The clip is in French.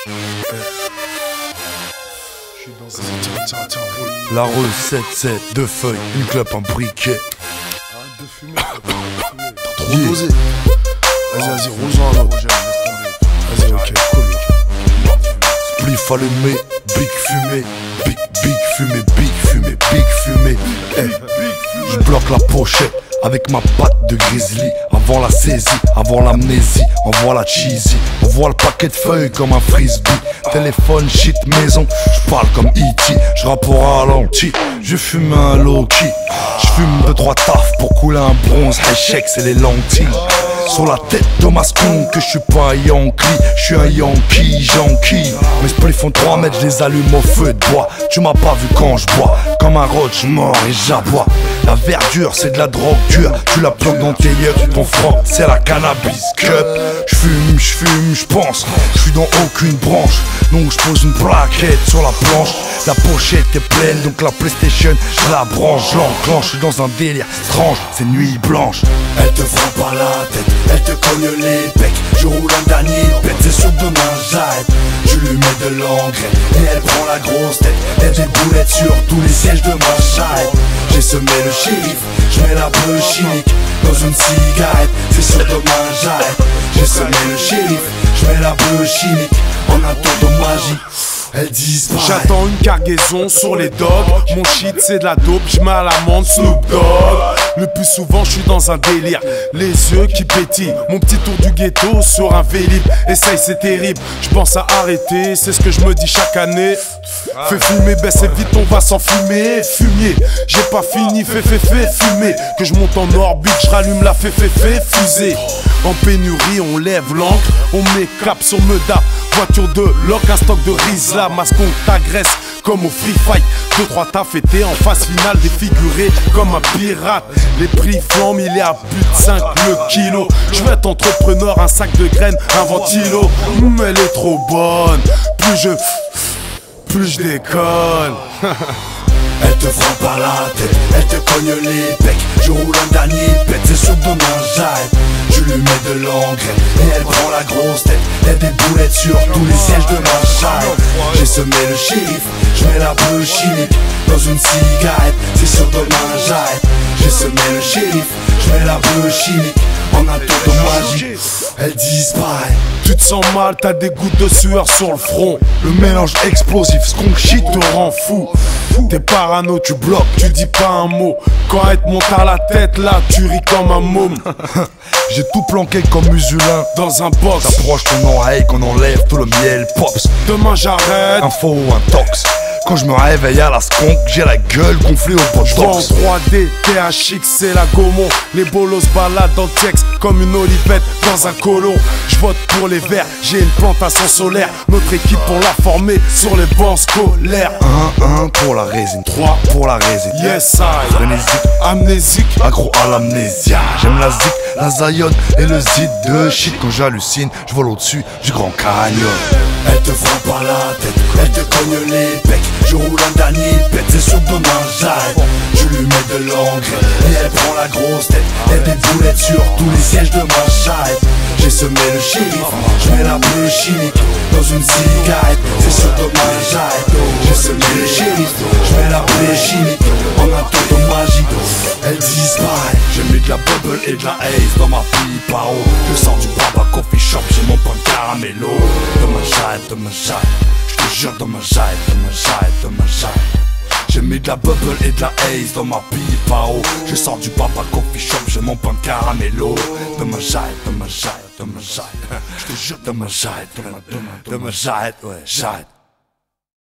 La recette c'est 2 feuilles, une clope, un briquet. Arrête de fumer, t'as trop dosé. Vas-y, rejoins là. Vas-y, ok, cool. Spliff allumé, big fumée, big fumée, big fumée, big fumée. Hey, je bloque la pochette avec ma patte de grizzly. Avant la saisie, avant l'amnésie, envoie la cheesy. Envoie le paquet de feuilles comme un frisbee. Téléphone, shit, maison, je parle comme E.T. Je rappe au ralenti, je fume un low-key. Je fume 2-3 tafs pour couler un bronze. Échec, c'est les lentilles. Sur la tête de mascon que je suis pas un Yankee. Je suis un Yankee. Mes spliffs font 3 mètres, je les allume au feu de bois. Tu m'as pas vu quand je bois, comme un roach mort et j'aboie. La verdure c'est de la drogue dure, tu la planques dans tes yeux. Ton franc c'est la cannabis cup. J'fume, j'pense, j'suis dans aucune branche. Donc j'pose une plaquette sur la planche. La pochette est pleine, donc la PlayStation je la branche, j'enclenche. J'suis dans un délire strange, c'est nuit blanche. Elle te frappe à la tête, elle te cogne les pecs. Je roule un dernier pète, c'est sûr demain j'arrête. Je lui mets de l'engrais et elle prend la grosse tête. Et des boulettes sur tous les sièges de ma charrette. J'ai semé le shérif, je mets la bleue chimique dans une cigarette, c'est sûr demain j'arrête. J'ai semé le shérif, je mets la bleue chimique en un tour de magie. Elle disparaît. J'attends une cargaison sur les dogs. Mon shit c'est de la dope, j'mets à l'amende Snoop Dogg. Le plus souvent je suis dans un délire, les yeux qui pétillent. Mon petit tour du ghetto sur un vélib. Essaye c'est terrible, je pense à arrêter. C'est ce que je me dis chaque année. Fais fumer, baisse vite, on va s'enfumer. Fumier, j'ai pas fini, fais fumer. Que je monte en orbite, je rallume la fusée. En pénurie, on lève l'encre, on met cap sur Meudic. Voiture de loc, un stock de Rizla. Mascon t'agresse comme au free fight. 2-3 taf été en phase finale, défiguré comme un pirate. Les prix flambent, il est à plus de 5 le kilo. Je veux être entrepreneur, un sac de graines, un ventilo. Elle est trop bonne, plus je déconne. Elle te frappe à la tête, elle te cogne les pecs. Je roule un dernier pète, c'est sûr demain j'arrête. Je lui mets de l'engrais et elle prend la grosse tête. Et des boulettes sur tous les sièges de ma charrette. J'ai semé le shérif, je mets la bleue chimique dans une cigarette, c'est sûr demain j'arrête. J'ai semé le shérif, je mets la bleue chimique en un tour de magie. Elle disparaît. Tu te sens mal, t'as des gouttes de sueur sur le front. Le mélange explosif, skunk shit Te rend fou. T'es parano, tu bloques, tu dis pas un mot. Quand elle te monte à la tête, là, tu ris comme un môme. J'ai tout planqué comme musulin dans un box. T'approches ton oreille, qu'on enlève tout le miel pops. Demain j'arrête. Info ou un tox. Quand je me réveille à la skunk, j'ai la gueule gonflée au botox. En 3D, THX, c'est la Gaumont. Les bolos baladent dans le texte comme une olivette dans un colon. Je vote pour les verts, j'ai une plantation solaire. Notre équipe pour la former sur les bancs scolaires. 1 pour la résine, 3 pour la résine. Yes I, frénésique, amnésique, accro à l'amnésia. J'aime la zik, la zayone et le zid de shit. Quand j'hallucine, je vole au-dessus du Grand Canyon. Elle te frappe à la tête, elle te cogne les pecs. Je roule un dernier pète, c'est sûr demain j'arrête. Je lui mets de l'engrais et elle prend la grosse tête. Et des boulettes sur tous les sièges de ma charrette. J'ai semé le shérif, je mets la bleue chimique dans une cigarette, c'est sûr demain j'arrête. J'ai semé le shérif, je mets la bleue chimique en un tour de magie. Elle disparaît. J'ai mis de la bubble et de la haze dans ma pipe à eau. Je sors du baba coffee shop, j'ai mon pain de caramello. Demain j'arrête, je te jure demain j'arrête. J'ai mis de la bubble et de la haze dans ma pipe à eau. Je sors du baba coffee shop, j'ai mon pain de caramello. Demain j'arrête. Je te jure demain j'arrête, ouais j'arrête.